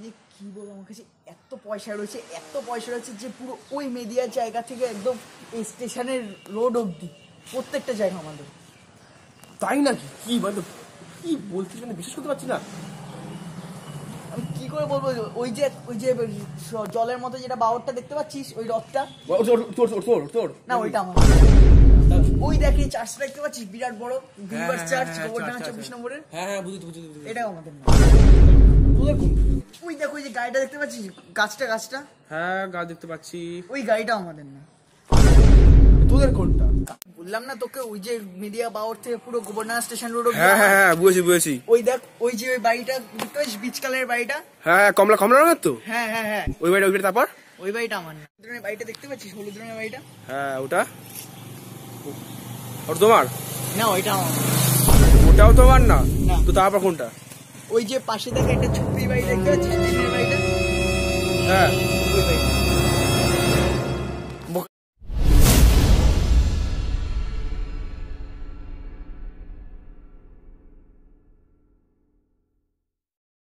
যে কি বলবো, আমার কাছে এত পয়সা রয়েছে যে পুরো ওই মেদিয়ার জায়গা থেকে একদম এই স্টেশনের রোড অবধি প্রত্যেকটা জায়গা আমাদের। তাই নাকি? কি বলতো, কি বলছিস মানে বিশ্বাস করতে পারছি না। আমি কি করে বলবো, ওই যে জলের মতো যেটা বাওরটা দেখতে পাচ্ছিস, ওই রথটা না, ওইটা আমার। ওই দেখি চার্চটা দেখতে পাচ্ছিস, বিরাট বড় বিলিভার্স চার্চ, গোবরডাঙ্গা 24 নম্বরের। হ্যাঁ বুঝতে। এটাও আমাদের না। তোদের কোন? ওই দেখো, ওই যে গাড়িটা দেখতে পাচ্ছিস, গাছটা। হ্যাঁ গাছ দেখতে পাচ্ছি। ওই গাড়িটাও আমাদের না। তোদের কোনটা? বললাম না তোকে, ওই যে মিডিয়া বাওর থেকে পুরো গোবরডাঙ্গা স্টেশন রোড। হ্যাঁ বুঝেছি। ওই দেখ, ওই যে ওই বাড়িটা দেখতে পাচ্ছিস, বিচ কালারের বাড়িটা। হ্যাঁ কমলা রঙের তো। হ্যাঁ ওই বাড়িটা তারপর ওই বাড়িটা আমার না। বাড়িটা দেখতে পাচ্ছিস, হলুদ রঙের বাড়িটা। হ্যাঁ ওটা তোমার না, ওইটা আমার। ওটাও তোমার না তো, তারপর কোনটা? ওই যে পাশে দেখে একটা ছোট্ট বাড়ি দেখতে পাচ্ছিস, টিনের বাড়িটা। হ্যাঁ ওই বাড়িটা।